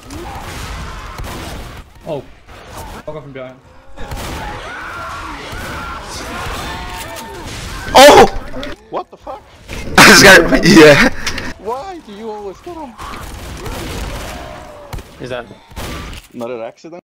Oh. Fuck off from behind. Oh! What the fuck? I was gonna, yeah. Why do you always get him? Is that? Not an accident?